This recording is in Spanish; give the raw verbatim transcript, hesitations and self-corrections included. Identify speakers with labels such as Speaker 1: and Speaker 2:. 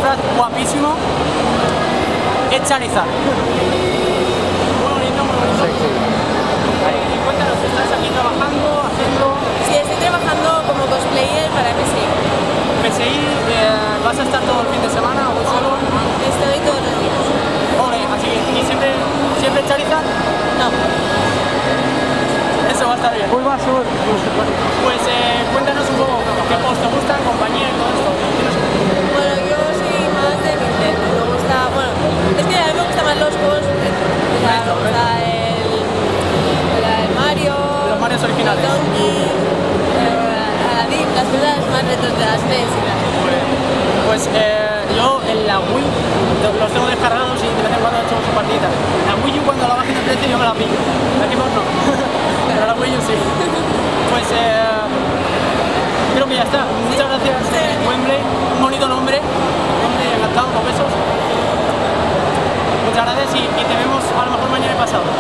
Speaker 1: disfraz guapísimo. Es Charizard. Muy bonito, muy bonito. Sí, sí. Y cuéntanos, ¿estás aquí trabajando, haciendo...?
Speaker 2: Sí, estoy trabajando como cosplayer para P S I.
Speaker 1: P S I, eh, ¿vas a estar todo el fin de semana o solo?
Speaker 2: Estoy todos los días.
Speaker 1: Ole, así que, ¿y siempre, siempre Charizard?
Speaker 2: No.
Speaker 1: Eso va a estar bien.
Speaker 3: Muy más, muy.
Speaker 1: Pues eh, cuéntanos un poco qué juegos te gustan, compañía y todo esto.
Speaker 2: Bueno, yo soy más de Nintendo. Me gusta, bueno, es que a mí me gustan más los juegos retro. O sea, me gusta el, el, el Mario,
Speaker 1: Los Marios originales.
Speaker 2: el Donkey, el Aladdin, las cosas más retros de las N E S y las...
Speaker 1: Pues eh, yo en la Wii los tengo descargados y de vez en cuando he hecho su partidita. La Wii U cuando la bajen de precio yo me la pillo. La Xbox no. Pero la Wii U sí. Pues eh, creo que ya está. Muchas gracias, eh, Wembley. Un bonito nombre. Nombre encantado, con besos. Muchas gracias y, y te vemos a lo mejor mañana y pasado.